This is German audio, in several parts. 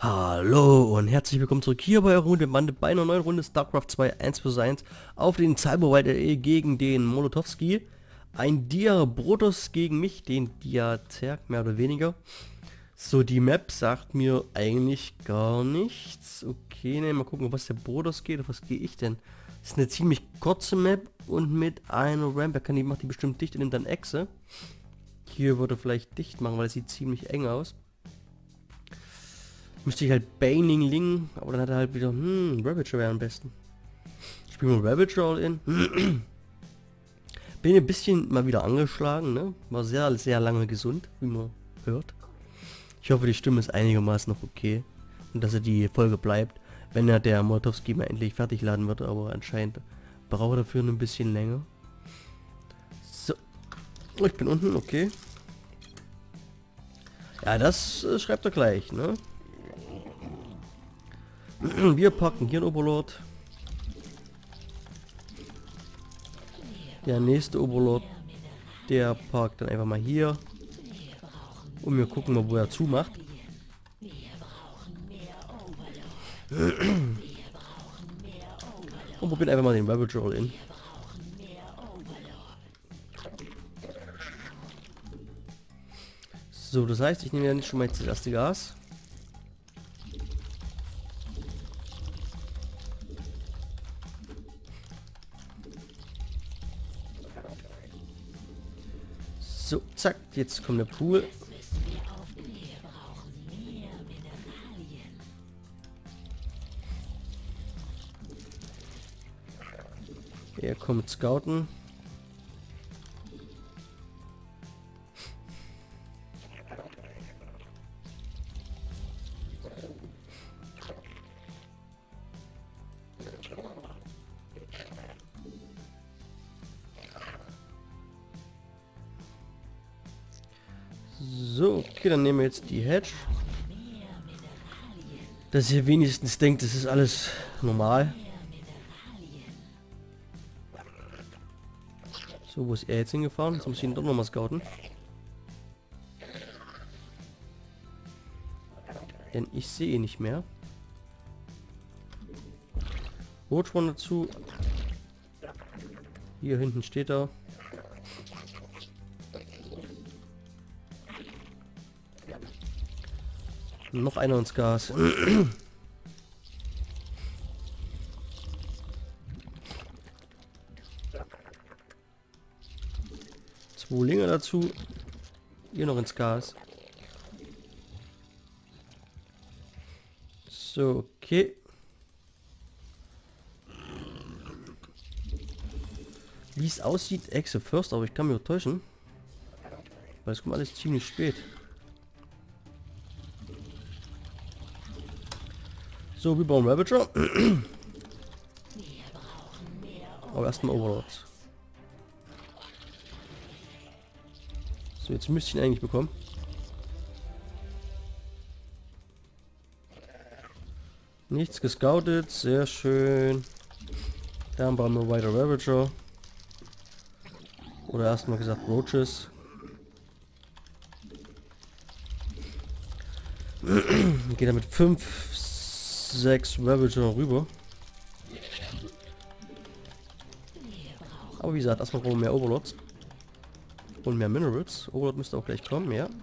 Hallo und herzlich willkommen zurück hier bei Runde Bande bei einer neuen Runde StarCraft 2 1 vs 1 auf den Cyberwide gegen den Molotowski. Ein Diabrotos gegen mich, den Diazerg mehr oder weniger. So, die Map sagt mir eigentlich gar nichts. Okay, ne, mal gucken, was der Brodos geht. Auf was gehe ich denn? Das ist eine ziemlich kurze Map und mit einer Ramp. Macht die bestimmt dicht und nimmt dann Echse. Hier würde er vielleicht dicht machen, weil es sieht ziemlich eng aus. Müsste ich halt Baning Ling, aber dann hat er halt wieder, Ravager wäre am besten. Spielen wir Ravager all in. Bin ein bisschen mal wieder angeschlagen, ne? War sehr, sehr lange gesund, wie man hört. Ich hoffe, die Stimme ist einigermaßen noch okay. Und dass er die Folge bleibt, wenn er der Molotowski mal endlich fertig laden wird, aber anscheinend braucht er dafür ein bisschen länger. So. Oh, ich bin unten, okay. Ja, das schreibt er gleich, ne? Wir packen hier einen Oberlord. Der nächste Oberlord, der parkt dann einfach mal hier. Und wir gucken mal, wo er zumacht. Und probieren einfach mal den Ravager all in. So, das heißt, ich nehme ja nicht schon mal jetzt das erste Gas. So, zack, jetzt kommt der Pool. Er kommt scouten. So, okay, dann nehmen wir jetzt die Hedge. Dass ihr wenigstens denkt, das ist alles normal. So, wo ist er jetzt hingefahren? Jetzt muss ich ihn doch nochmal scouten. Denn ich sehe ihn nicht mehr. Roadrun dazu. Hier hinten steht er. Noch einer ins Gas. Zwei Linge dazu. Hier noch ins Gas. So, okay. Wie es aussieht, Echse first, aber ich kann mich auch täuschen. Weil es kommt alles ziemlich spät. So, wir bauen Ravager. Aber erstmal Overlords. So, jetzt müsste ich ihn eigentlich bekommen. Nichts gescoutet, sehr schön. Dann bauen wir weiter Ravager. Oder erstmal gesagt Roaches. Geht damit 5, 6 Ravager rüber. Aber wie gesagt, erstmal brauchen wir mehr Overlords. Und mehr Minerals. Overlord müsste auch gleich kommen, ja.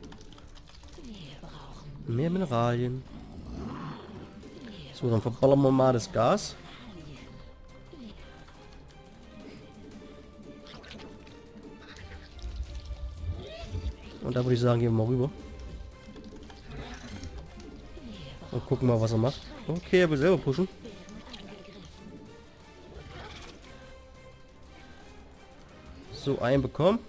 Mehr Mineralien. So, dann verballern wir mal das Gas. Und da würde ich sagen, gehen wir mal rüber. Und gucken mal, was er macht. Okay, er will selber pushen. So, einen bekommen.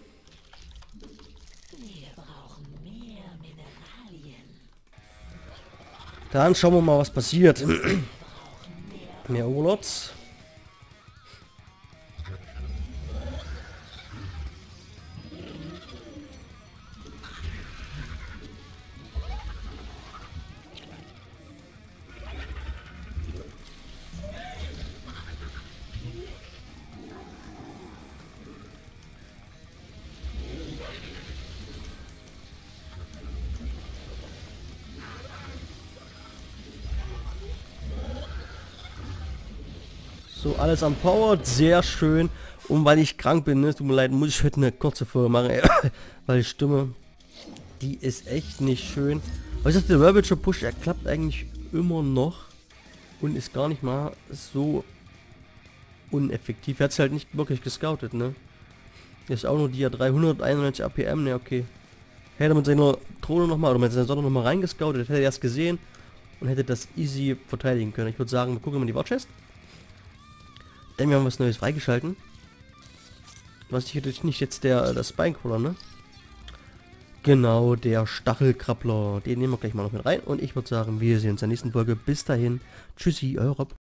Dann schauen wir mal, was passiert. Mehr Overlords. So, alles am Power, sehr schön. Und weil ich krank bin, ne, tut mir leid, muss ich heute eine kurze Folge machen, ey. Weil die Stimme, die ist echt nicht schön. Aber ich dachte, der Ravager Push, er klappt eigentlich immer noch. Und ist gar nicht mal so uneffektiv. Er hat es halt nicht wirklich gescoutet, ne. Ist auch nur die 391 APM, ne, okay. Hätte mit seiner Drohne nochmal, oder mit seiner Sonne nochmal reingescoutet, hätte er erst gesehen und hätte das easy verteidigen können. Ich würde sagen, wir gucken mal in die Watchest. Denn wir haben was Neues freigeschalten. Was nicht jetzt der Spinecrawler, ne? Genau, der Stachelkrabbler. Den nehmen wir gleich mal noch mit rein. Und ich würde sagen, wir sehen uns in der nächsten Folge. Bis dahin. Tschüssi, euer Rob.